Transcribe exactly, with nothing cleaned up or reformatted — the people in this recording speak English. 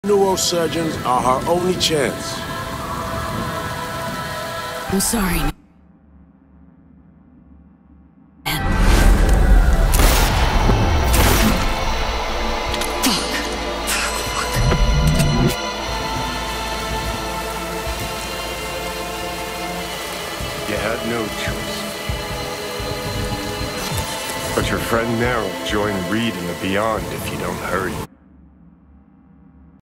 Neurosurgeons are our only chance. I'm sorry. You had no choice. But your friend Nero will join Reed in the Beyond if you don't hurry.